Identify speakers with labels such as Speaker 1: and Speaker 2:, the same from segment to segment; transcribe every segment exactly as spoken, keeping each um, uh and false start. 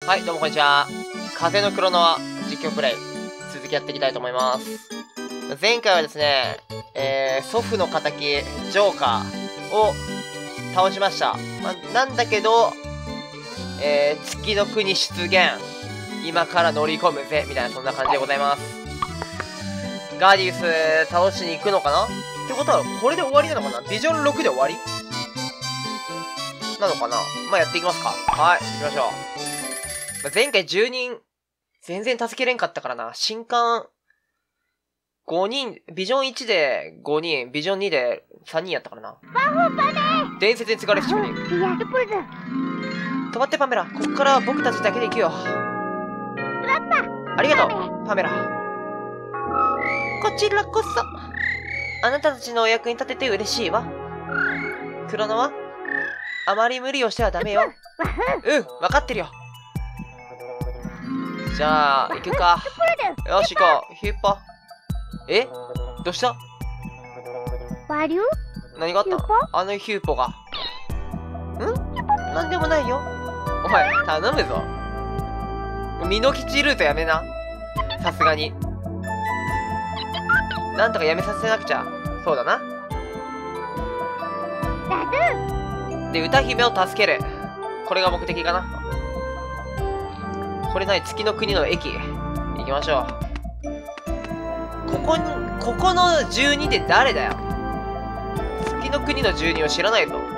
Speaker 1: はい、どうもこんにちは。風のクロノア実況プレイ、続きやっていきたいと思います。前回はですね、えー、祖父の仇、ジョーカーを倒しました。ま、なんだけど、えー、月の国出現。今から乗り込むぜ、みたいなそんな感じでございます。ガーディウス倒しに行くのかなってことは、これで終わりなのかな？ビジョンろくで終わりなのかな？まあ、やっていきますか。はい、行きましょう。前回じゅうにん、全然助けれんかったからな。新刊、ごにん、ビジョンいちでごにん、ビジョンにでさんにんやったからな。伝説に継がれる仕組み。止まってパメラ。こっからは僕たちだけで行くよ。ありがとう、パメラ。こちらこそ。あなたたちのお役に立てて嬉しいわ。クロノはあまり無理をしてはダメよ。うん、わかってるよ。じゃあ、行くか。よし、行こう。ヒュッポ。え？どうした？何があったの？あのヒューポが。ん？なんでもないよ。お前、頼むぞ。ミノキチルートやめな。さすがに。なんとかやめさせなくちゃ。そうだな。で、歌姫を助ける。これが目的かな。これない、月の国の駅。行きましょう。ここに、ここのじゅうにで誰だよ。月の国のじゅうにを知らないぞ。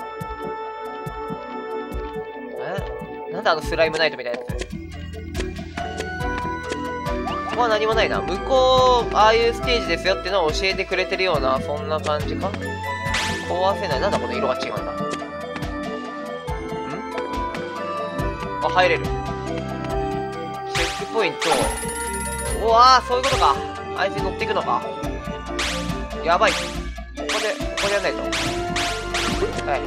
Speaker 1: え？なんだあのスライムナイトみたいなやつ。ここは何もないな。向こう、ああいうステージですよってのを教えてくれてるような、そんな感じか？壊せない。なんだこの色が違うんだ。ん？あ、入れる。チェックポイント。うわー、そういうことか。あいつに乗っていくのか。やばい。ここで、ここでやんないと。はい。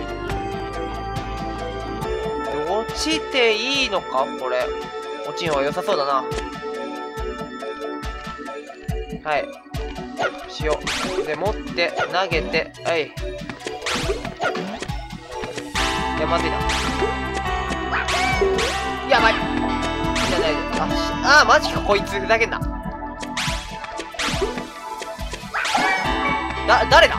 Speaker 1: 落ちていいのかこれ。落ちん方が良さそうだな。はい。しよう。で、持って、投げて、はい。いや、まずいな。やばい。じゃない。あ、あー、マジか、こいつ。ふざけんな。だ、誰だ？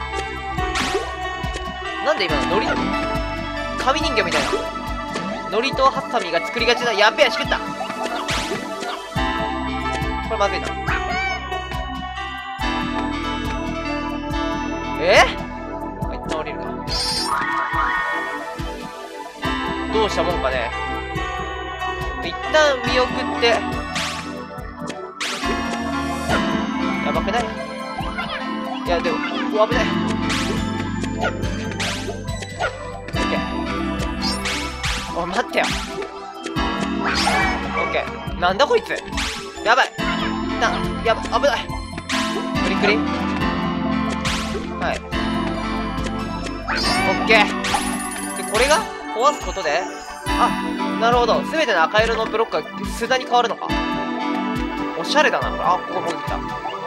Speaker 1: なんで今のノリ、紙人形みたいな。ノリとハサミが作りがちな。やべえ、しくった。これまずいな。えー、一旦降りるか。どうしたもんかね。一旦見送って。やばくない？いや、でも、うわ、危ない。オッケー。おい、待ってよ。オッケー。なんだこいつ。やばい。な、やば、危ない。クリクリ。はい。オッケー。で、これが壊すことで、あ、なるほど。すべての赤色のブロックが砂に変わるのか。おしゃれだな、これ。あ、ここ戻ってきた。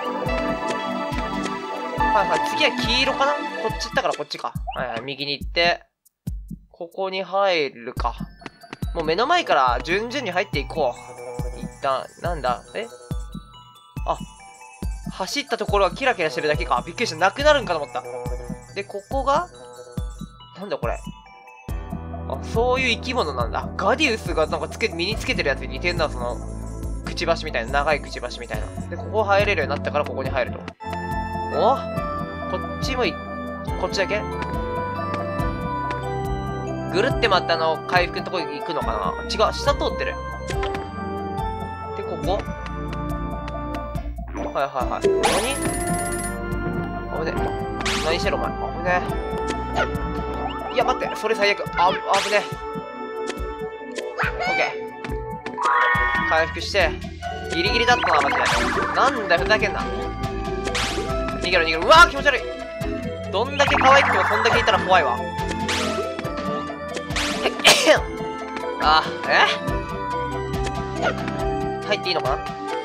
Speaker 1: はいはい。次は黄色かな？こっち行ったからこっちか。はいはい。右に行って、ここに入るか。もう目の前から順々に入っていこう。一旦、なんだ？え？あ、走ったところはキラキラしてるだけか。びっくりした。なくなるんかと思った。で、ここがなんだこれ。あ、そういう生き物なんだ。ガディウスがなんかつけ、身につけてるやつに似てんな、その、くちばしみたいな。長いくちばしみたいな。で、ここ入れるようになったからここに入ると。お？こっちもい、こっちだけ？ぐるって回ってあの、回復のとこ行くのかな？違う、下通ってる。で、ここ？はいはいはい。何？危ねえ。何してるお前。危ねえ。いや、待って。それ最悪。あ、危ねえ。オッケー。回復して。ギリギリだったな、マジで。なんだよ、ふざけんな。逃げろ逃げろ。うわー、気持ち悪い。どんだけ可愛くてもそんだけいたら怖いわ。あ、え？入っていいのかな？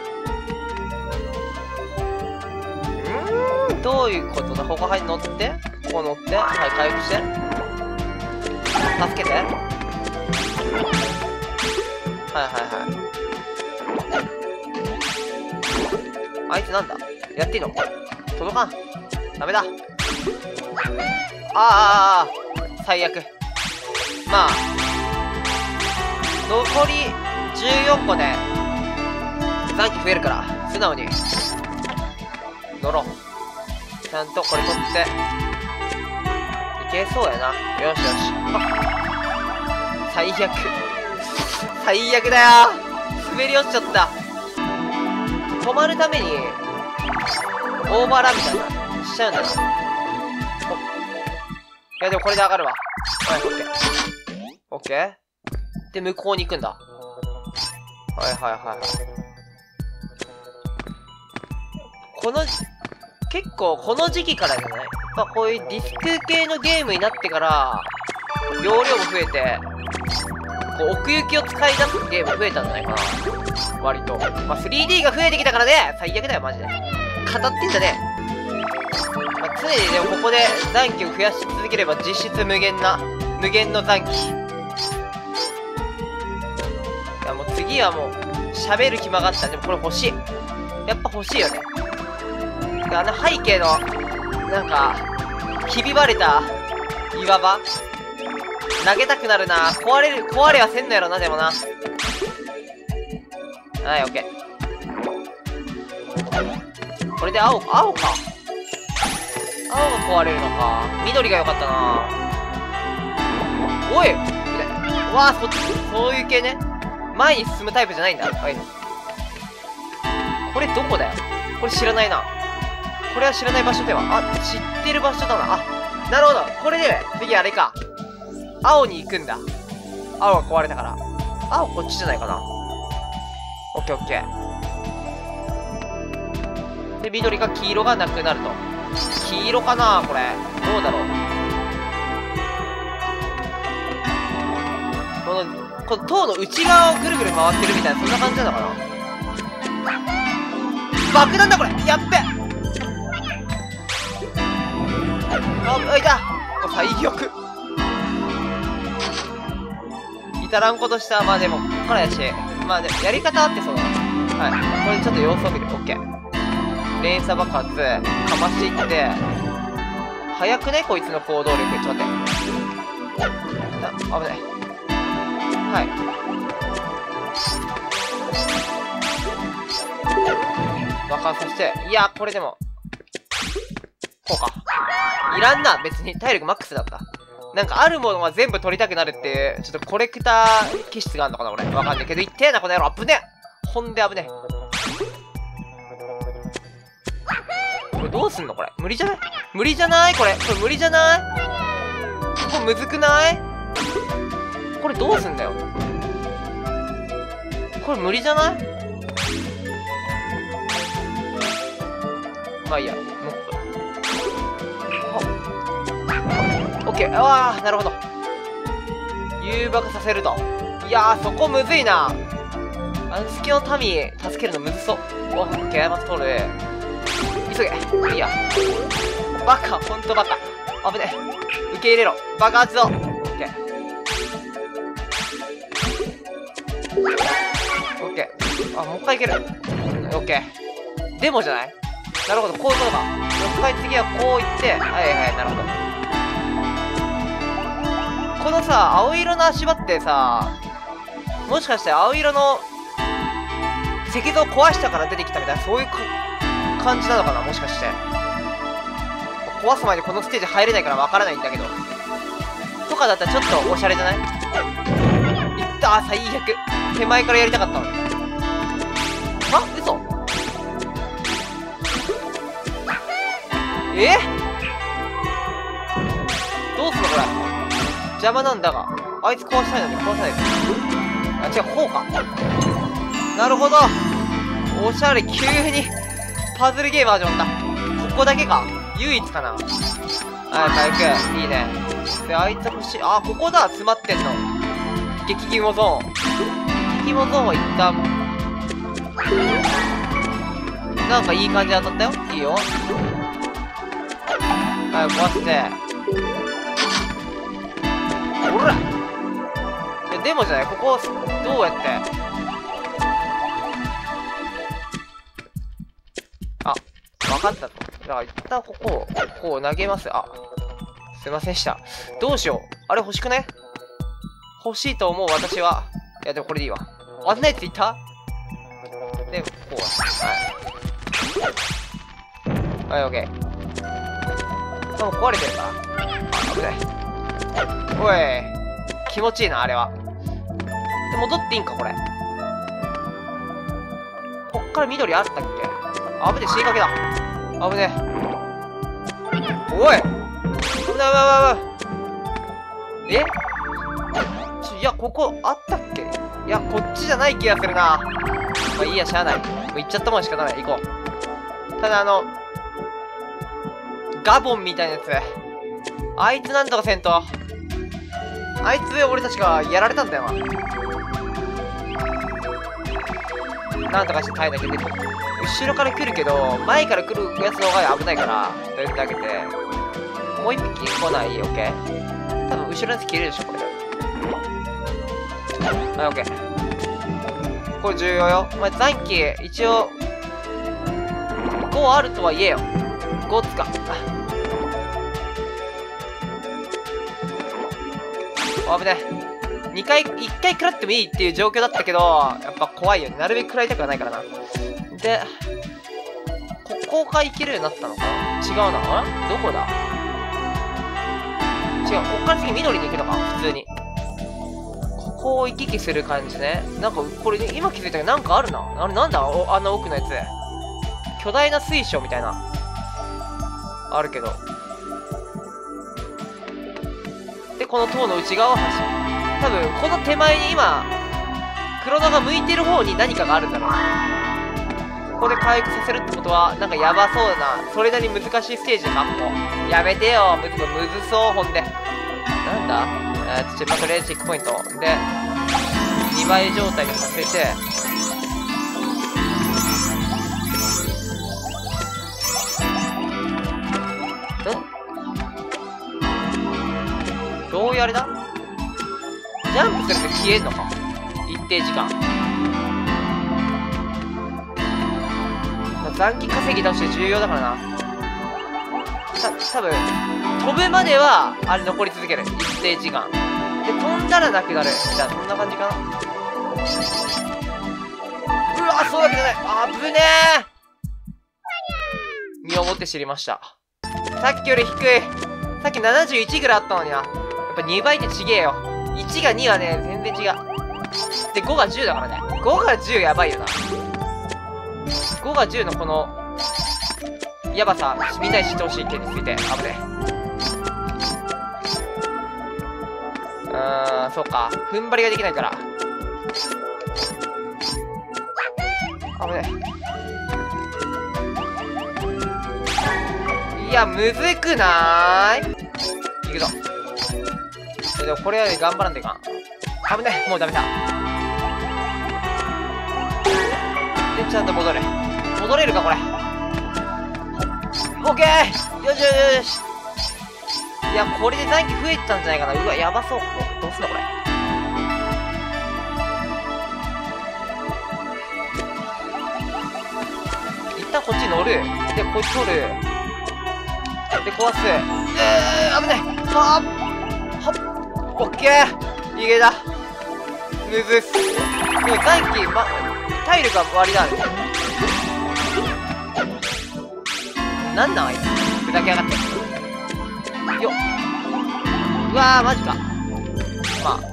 Speaker 1: うーん、どういうことだ？ここ入乗って、ここ乗って、はい、回復して。助けて。ははいはいはい。あいつなんだやっていいの届かん。ダメだ。ああ、最悪。まあ、残りじゅうよんこで残機増えるから、素直に乗ろう。ちゃんとこれ取って、いけそうやな。よしよし。あ、最悪。最悪だよ。滑り落ちちゃった。止まるために、オーバーランみたいな、しちゃうんだな。いやでもこれで上がるわ。はい、オッケー。オッケー。で、向こうに行くんだ。はいはいはいはい。この、結構この時期からじゃない？まあこういうディスク系のゲームになってから、容量も増えて、こう奥行きを使い出すゲーム増えたんじゃないかな。割と。まあ スリーディー が増えてきたからね、最悪だよマジで。語ってんじゃねえ。まあ、常にでもここで残機を増やし続ければ実質無限な、無限の残機。いやもう次はもう、喋る暇があったんで、もこれ欲しい。やっぱ欲しいよね。であの背景の、なんか、ひび割れた岩場投げたくなるな。壊れる、壊れはせんのやろな、でもな。はい、オッケー。これで青、青か。青が壊れるのか。緑が良かったな。おい！うわぁ、そっち、そういう系ね。前に進むタイプじゃないんだ。はい。これどこだよ。これ知らないな。これは知らない場所では。あ、知ってる場所だな。あ、なるほど。これで、次あれか。青に行くんだ。青が壊れたから。青こっちじゃないかな。オッケーオッケー。で、緑が黄色がなくなると。黄色かなこれ。どうだろう。この、この塔の内側をぐるぐる回ってるみたいな、そんな感じなのかな。爆弾だこれ。やっべ。あ、いた。最悪。至らんことした。まあでも、こっからやし。まあでも、やり方あってそうだな。はい。これちょっと様子を見る。オッケー。連鎖爆発、かましていって、早くねこいつの行動力。ちょっと待って。あ、危ない。はい。爆発させて、いや、これでも、こうか。いらんな、別に。体力マックスだった。なんかあるものは全部取りたくなるっていう、ちょっとコレクター気質があるのかな、俺。わかんないけど、いってえな、この野郎。危ねえ。ほんで危ねえ。これどうすんのこれ。無理じゃない？無理じゃないこれ。これ無理じゃない？これむずくない？これどうすんだよ。これ無理じゃない？まあいいや。もうオッケー。ああ、なるほど。誘爆させると。いやー、そこむずいな。あの隙の民、助けるのむずそう。オッケー、まず取る。急げ。いいや。バカ、ほんとバカ。危ねえ。受け入れろ。爆発ぞ。オッケー。オッケー。あ、もう一回いける。オッケー。デモじゃない？なるほど、こういうことか。もう一回次はこういって、はいはい、なるほど。このさ、青色の足場ってさ、もしかして青色の石像壊したから出てきたみたいな、そういう感じなのかな、もしかして。壊す前にこのステージ入れないからわからないんだけど。とかだったらちょっとおしゃれじゃない？いったー、最悪。手前からやりたかったのに。あ、嘘？え？どうすんのこれ。邪魔なんだが。あいつ壊したいのに壊さないで。あ、違う、こうか。なるほど。おしゃれ、急にパズルゲーム始まった。ここだけか。唯一かな。はい、回復。いいね。で、あいつ欲しい。あ、ここだ。詰まってんの。激肝ゾーン。激肝ゾーンは一旦。なんかいい感じで当たったよ。いいよ。はい、壊して。ほら！でもじゃない、ここ、どうやってかったと。だから一旦ここを、こう投げます。あ、すいませんでした。どうしよう。あれ欲しくね？欲しいと思う私は。いや、でもこれでいいわ。あんなやついた？で、こう。はい。はい、オッケー。もう壊れてるから。あ、危ない。おい。気持ちいいな、あれは。で、戻っていいんか、これ。こっから緑あったっけ？危ねえ、死にかけだ。危ねえ。おい！危ない危ない危ない。え？ちょ、いや、ここあったっけ？いや、こっちじゃない気がするな。まあいいや、しゃあない。もう行っちゃったもん仕方ない。行こう。ただあの、ガボンみたいなやつ。あいつなんとかせんと。あいつ俺たちがやられたんだよな。なんとかして耐えなきゃいけない。後ろから来るけど、前から来るやつの方が危ないから、とりあえず投げて。もう一匹来ない？オッケー。多分後ろのやつ切れるでしょ、これ。はい、オッケー。これ重要よ。お前残機、一応、ごあるとはいえよ。ごつか。危ねえ。にかい、いっかい食らってもいいっていう状況だったけど、やっぱ怖いよね。なるべく食らいたくはないからな。で、ここが行けるようになったのかな？違うな。あれどこだ？違う。こっから次緑に行くのか普通に。ここを行き来する感じね。なんか、これ、今気づいたけどなんかあるな。あれなんだおあの奥のやつ。巨大な水晶みたいな。あるけど。で、この塔の内側は橋。多分、この手前に今、黒野が向いてる方に何かがあるんだろう。ここで回復させるってことは、なんかやばそうな、それなりに難しいステージかも。やめてよ、むずむずそう、ほんで。なんだえー、チェックレーチェックポイント。で、にばい状態にさせて、んどういうあれだ？ジャンプすると消えんのか？一定時間。残機稼ぎ倒して重要だからな。た、多分飛ぶまでは、あれ残り続ける。一定時間。で、飛んだらなくなる。じゃあ、そんな感じかな。うわ、そうだけじゃない。あぶねえ。身をもって知りました。さっきより低い。さっきななじゅういちぐらいあったのにな。やっぱにばいってちげえよ。いちがにはね、全然違う。で、ごがじゅうだからね。ごがじゅうやばいよな。ごがじゅうのこの、やばさ、みんなに知ってほしい件について、危ねえ。うーん、そうか。踏ん張りができないから。危ねえ。いや、むずくない？いくぞ。でもこれはね、頑張らんといかん。危ねえ、もうダメだ。で、ちゃんと戻れ。戻れるか、これ。オッケー！よしよしよし。いや、これで残機増えてたんじゃないかな。うわ、やばそう。どうすんの、これ。一旦こっち乗る。で、こっち取る。で、壊す。えー、危ない。はっはっ。オッケー！逃げだ。むずっす。でも残機、ま、体力が割りだね。なんなんあいつ。ふざけやがって。よっ。うわー、マジか。まあ。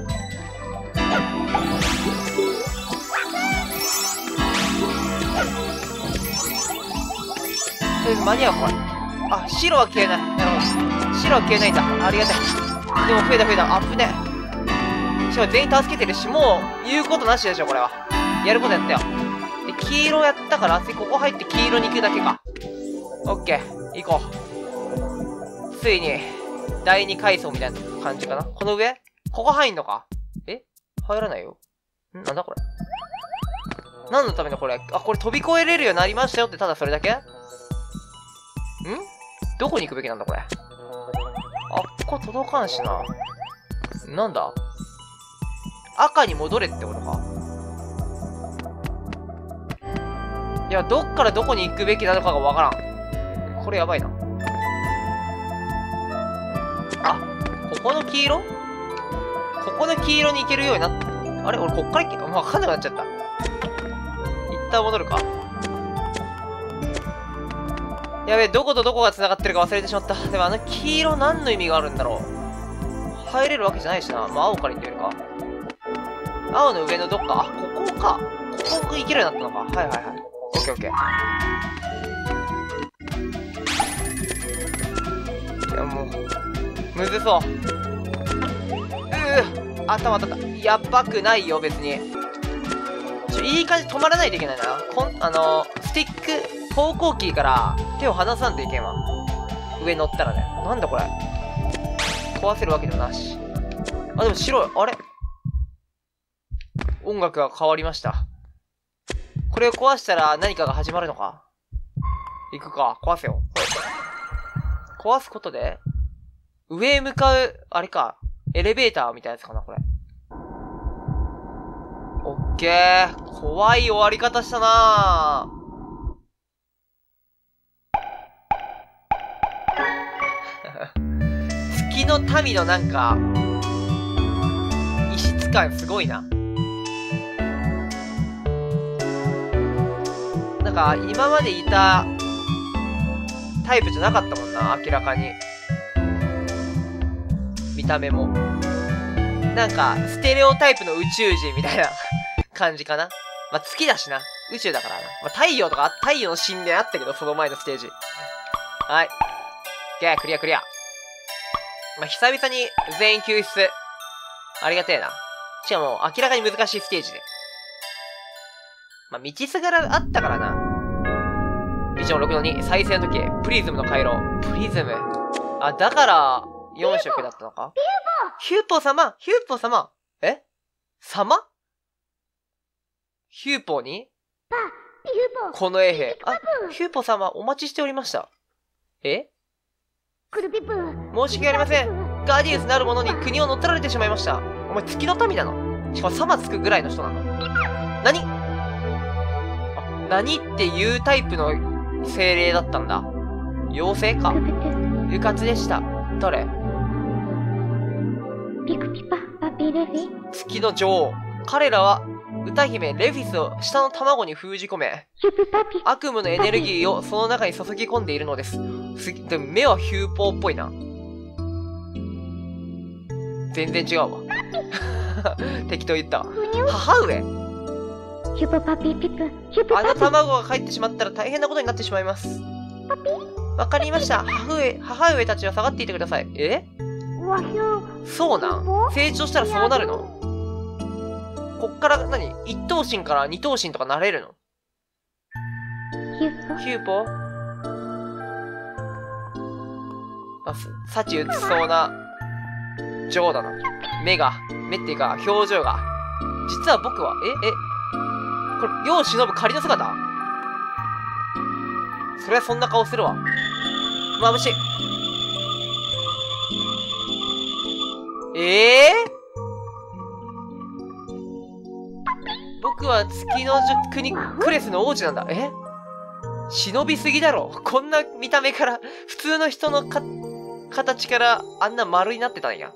Speaker 1: とりあえず間に合う、これ。あ、白は消えない。なるほど。白は消えないんだ。ありがたい。でも増えた増えた。あぶね。しかも全員助けてるし、もう言うことなしでしょ、これは。やることやったよ。で、黄色やったから、次ここ入って黄色に行くだけか。オッケー。行こう。ついに、だいに階層みたいな感じかな。この上ここ入んのか？え入らないよ。んなんだこれ。何のためのこれ。あ、これ飛び越えれるようになりましたよって、ただそれだけ？んどこに行くべきなんだこれ。あ、ここ届かんしな。なんだ赤に戻れってことか。いや、どっからどこに行くべきなのかがわからん。 これやばいな。あ、ここの黄色ここの黄色に行けるようになった。あれ俺こっから行け、もうわかんなくなっちゃった。一旦戻るか。やべえ、どことどこが繋がってるか忘れてしまった。でもあの黄色何の意味があるんだろう。入れるわけじゃないしな。まあ青から行ってみるか。青の上のどっか、あ、ここか。ここ行けるようになったのか。はいはいはい。オッケーオッケー。いやもう、むずそう。うぅ、頭当たった。やばくないよ、別に。ちょ、いい感じ止まらないといけないな。こん、あのー、スティック、方向キーから手を離さんといけんわ。上乗ったらね。なんだこれ。壊せるわけでもなし。あ、でも白い。あれ音楽が変わりました。これを壊したら何かが始まるのか。行くか。壊せよ。壊すことで上へ向かう、あれか。エレベーターみたいなやつかな、これ。オッケー。怖い終わり方したなぁ。月の民のなんか、異質感すごいな。なんか、今までいたタイプじゃなかったもんな、明らかに。見た目も。なんか、ステレオタイプの宇宙人みたいな感じかな。まあ、月だしな。宇宙だからな。まあ、太陽とか、太陽の神殿あったけど、その前のステージ。はい。オッケー、クリアクリア。まあ、久々に全員救出。ありがてえな。しかも、明らかに難しいステージで。まあ、道すがらあったからな。ビジョンろくのに、再生の時計、プリズムの回路。プリズム。あ、だから、よん色だったのか？ヒューポー様ヒューポー様え様ヒューポーにこの衛兵。あ、ヒューポー様お待ちしておりました。え申し訳ありません。ガーディウスなる者に国を乗っ取られてしまいました。お前月の民なの？しかも様つくぐらいの人なの？何？あ、何っていうタイプの精霊だったんだ。妖精か。うかつでした。誰？
Speaker 2: ピクピパ、パピレフィ。
Speaker 1: 月の女王。彼らは歌姫レフィスを下の卵に封じ込め、悪夢のエネルギーをその中に注ぎ込んでいるのです。すでも目はヒューポーっぽいな。全然違うわ。適当言ったわ。母上。あの卵が帰ってしまったら大変なことになってしまいます。わかりました。母上、母上たちは下がっていてください。え？そうなん？成長したらそうなるの？こっから何？一等身から二等身とかなれるの？ヒューポ？あ、幸うつそうな女王だな。目が、目っていうか表情が。実は僕は、え、え、これ、世を忍ぶ仮の姿？そりゃそんな顔するわ。眩しい。ええー、僕は月の国、クレスの王子なんだ。え？忍びすぎだろ。こんな見た目から、普通の人のか、形からあんな丸になってたんや。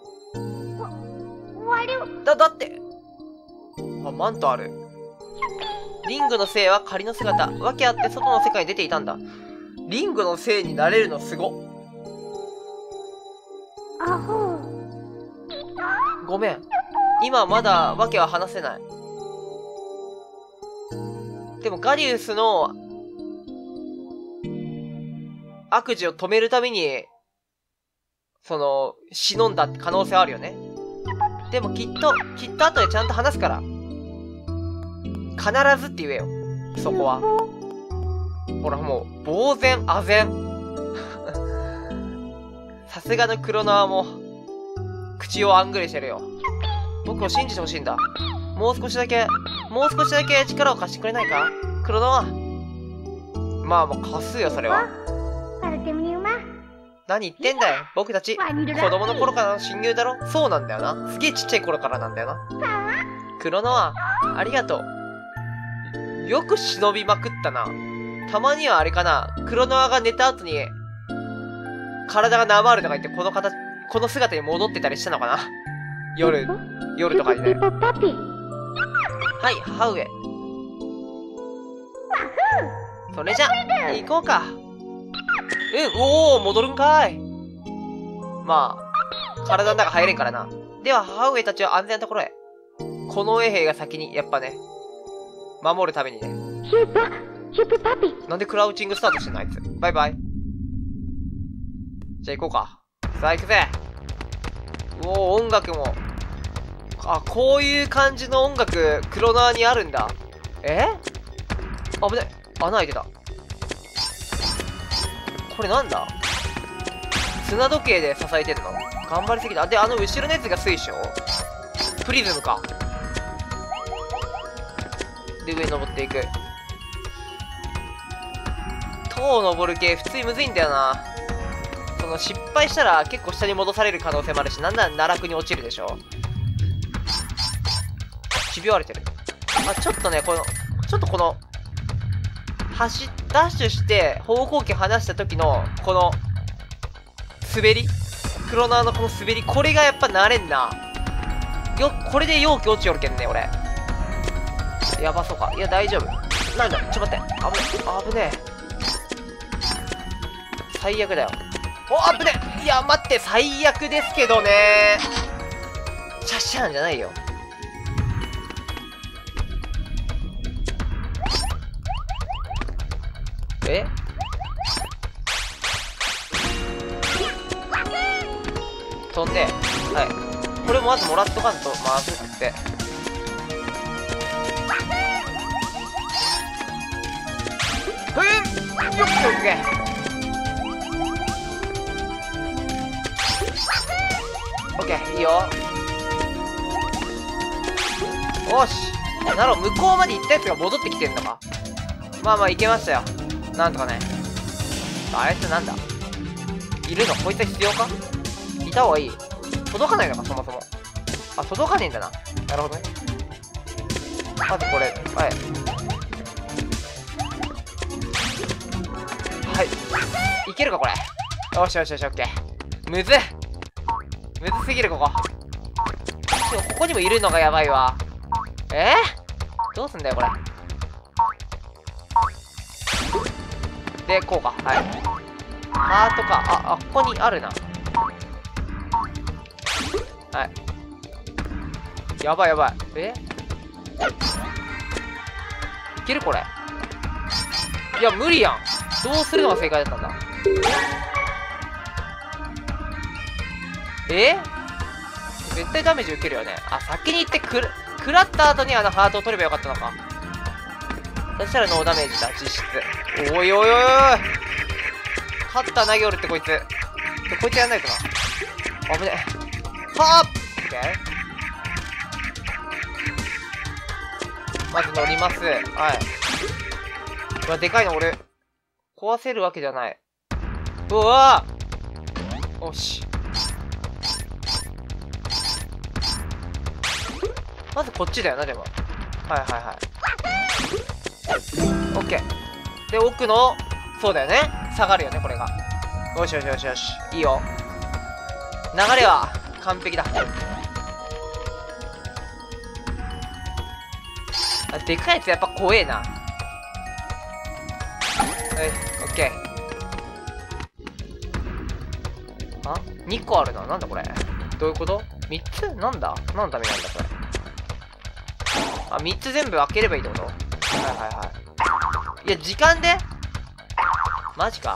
Speaker 1: だ、だって。あ、マントある。リングの聖は仮の姿。訳あって外の世界に出ていたんだ。リングの聖になれるのすご。ごめん。今はまだ訳は話せない。でもガリウスの悪事を止めるために、その、忍んだって可能性あるよね。でもきっと、きっと後でちゃんと話すから。必ずって言えよ。そこは。ほらもう、呆然、唖然。さすがのクロノアも、口をあんぐりしてるよ。僕を信じてほしいんだ。もう少しだけ、もう少しだけ力を貸してくれないか？クロノア。まあもう貸すよ、それは。何言ってんだよ、僕たち。子供の頃からの親友だろ？そうなんだよな。すげえちっちゃい頃からなんだよな。クロノア、ありがとう。よく忍びまくったな。たまにはあれかな。クロノアが寝た後に体がなまるとか言って、この形、この姿に戻ってたりしたのかな夜、夜とかにね。
Speaker 2: ピポパピ。
Speaker 1: はい、母上。それじゃ、行こうか。うん、おお、戻るんかい。まあ、体の中入れんからな。では、母上たちは安全なところへ。この衛兵が先に、やっぱね、守るためにね。
Speaker 2: ヒューパ、ヒュープパピ。
Speaker 1: なんでクラウチングスタートしてんのあいつ。バイバイ。じゃあ行こうか。さあ行くぜ。おお、音楽も。あ、こういう感じの音楽、クロナーにあるんだ。え危ね。穴開いてた。これなんだ？砂時計で支えてるの？頑張りすぎた。で、あの後ろのやつが水晶？プリズムか。で、上に登っていく。塔を登る系、普通にむずいんだよな。その、失敗したら結構下に戻される可能性もあるし、なんなら奈落に落ちるでしょ。ひび割れてる。あ、ちょっとね、この、ちょっとこの、走、ダッシュして、方向機離した時の、この、滑りクロナーのこの滑り、これがやっぱ慣れんな。よ、これで容器落ちよるけんね、俺。やばそうか。いや、大丈夫。なんだ、ちょっと待って。危ねえ。危ねえ。最悪だよ。お、危ねえ。いや、待って、最悪ですけどね。シャッシャーンじゃないよ。え？飛んで、はい。これもまずもらっとかんとまずくて。ふん！よっといけ。オッケー、いいよ。おし。なるほど、向こうまで行ったやつが戻ってきてんのか。まあまあ、いけましたよ。なんとかね。あれってなんだ？いるの？こいつは必要か？いた方がいい。届かないのか、そもそも。あ、届かねえんだな。なるほどね。まずこれ、はい。はい。いけるか、これ。よしよしよし、オッケー。むずっむずすぎる、ここ。でも、ここにもいるのがやばいわ。えー、どうすんだよ、これ。で、こうか。はい。ハートか。あ、あ、ここにあるな。はい。やばいやばい。えいけるこれ。いや、無理やん。どうするのが正解だったんだ。え絶対ダメージ受けるよね。あ、先に行ってくる、食らった後にあのハートを取ればよかったのか。そしたらノーダメージだ、実質。おいおいおいおいカッター投げおるってこいつ。でこいつやんないとな。危ねえ。はあ！ OK。まず乗ります。はい。うわ、でかいの俺。壊せるわけじゃない。うわぁ！よし。まずこっちだよな、でも。はいはいはい。オッケー。で、奥の、そうだよね。下がるよね、これが。よしよしよしよし。いいよ。流れは完璧だ。あ、でかいやつやっぱ怖えな。はい、オッケー。あ ?に 個あるな。なんだこれ。どういうこと ?みっ つなんだ何のためなんだこれ。あ、みっつ全部開ければいいってこと？はいはいはい。いや、時間でマジか。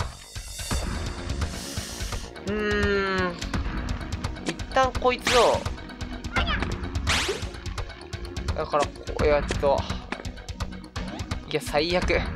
Speaker 1: うーん。一旦こいつを。だから、こうやっと。いや、最悪。